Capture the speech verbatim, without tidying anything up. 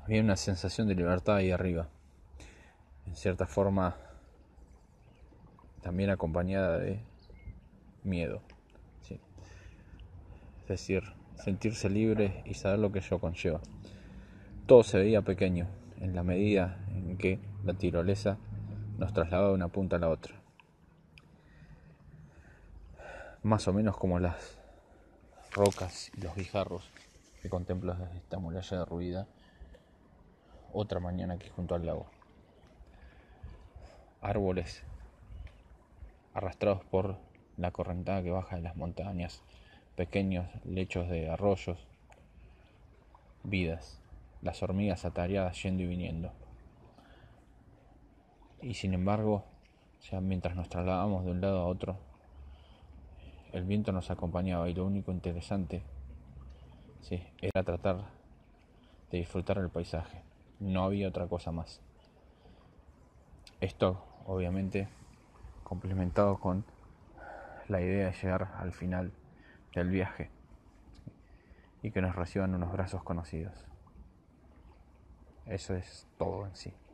había una sensación de libertad ahí arriba, en cierta forma también acompañada de miedo, ¿sí? Es decir, sentirse libre y saber lo que ello conlleva. Todo se veía pequeño en la medida en que la tirolesa nos trasladaba de una punta a la otra, más o menos como las rocas y los guijarros que contemplas desde esta muralla derruida otra mañana aquí junto al lago. Árboles arrastrados por la correntada que baja de las montañas, pequeños lechos de arroyos, vidas, las hormigas atareadas yendo y viniendo. Y sin embargo, ya mientras nos trasladábamos de un lado a otro, el viento nos acompañaba y lo único interesante, sí, era tratar de disfrutar el paisaje. No había otra cosa más. Esto, obviamente, complementado con la idea de llegar al final del viaje y que nos reciban unos brazos conocidos. Eso es todo en sí.